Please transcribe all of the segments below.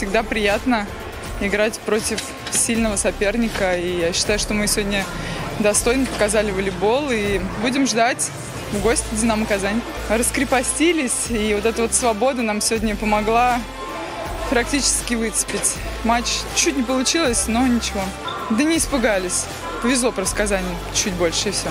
всегда приятно играть против сильного соперника. И я считаю, что мы сегодня достойно показали волейбол. И будем ждать в гости «Динамо Казань». Раскрепостились, и вот эта вот свобода нам сегодня помогла практически выцепить. Матч чуть не получилось, но ничего. Да не испугались. Повезло просто Казани чуть больше, и все.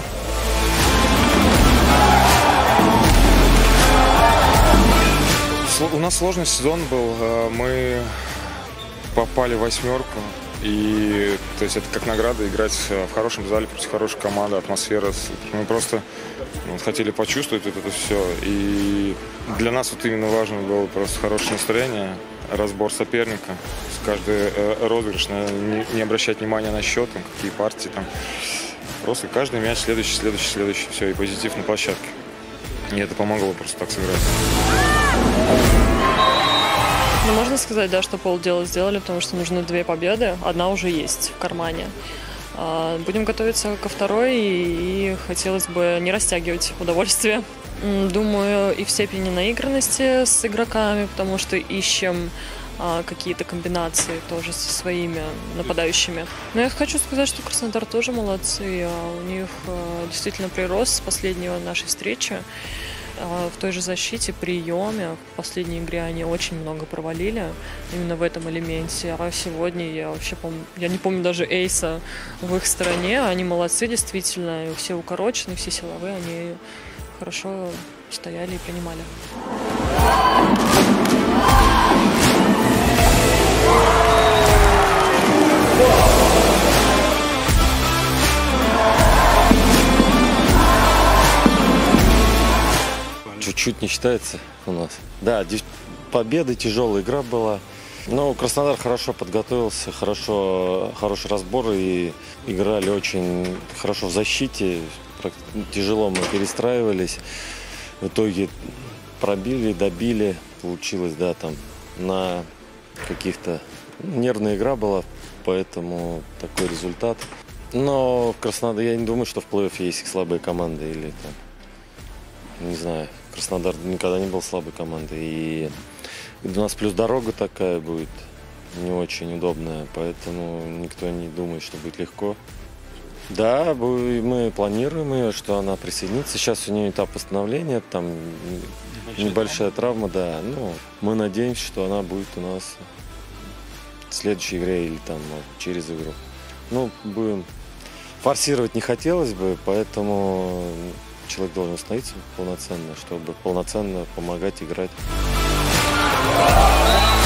У нас сложный сезон был. Мы попали в 8-ку. И то есть это как награда играть в хорошем зале против хорошей команды, атмосфера. Мы просто хотели почувствовать вот это все. И для нас вот именно важно было просто хорошее настроение, разбор соперника. Каждый розыгрыш, не обращать внимания на счет, там, какие партии там. Просто каждый мяч следующий. Все, и позитив на площадке. И это помогло просто так сыграть. Ну, можно сказать, да, что полдела сделали, потому что нужны 2 победы. Одна уже есть в кармане. Будем готовиться ко второй, и хотелось бы не растягивать удовольствие. Думаю, и в степени наигранности с игроками, потому что ищем какие-то комбинации тоже со своими нападающими. Но я хочу сказать, что Краснодар тоже молодцы. У них действительно прирост с последней нашей встречи. В той же защите, приеме. В последней игре они очень много провалили именно в этом элементе. А сегодня я не помню даже эйса в их стороне. Они молодцы действительно. Все укорочены, все силовые. Они хорошо стояли и принимали. Чуть-чуть не считается у нас. Да, победа, тяжелая игра была. Но Краснодар хорошо подготовился, хороший разбор, и играли очень хорошо в защите. Тяжело мы перестраивались. В итоге пробили, добили. Получилось, да, там на каких-то... Нервная игра была, поэтому такой результат. Но Краснодар, я не думаю, что в плей-оффе есть слабые команды или там, не знаю. Краснодар никогда не был слабой командой. И у нас плюс дорога такая будет не очень удобная, поэтому никто не думает, что будет легко. Да, мы планируем, что она присоединится. Сейчас у нее этап восстановления, там небольшая травма, да. Ну, мы надеемся, что она будет у нас в следующей игре или там через игру. Ну, будем форсировать не хотелось бы, поэтому человек должен становиться полноценно, чтобы полноценно помогать играть.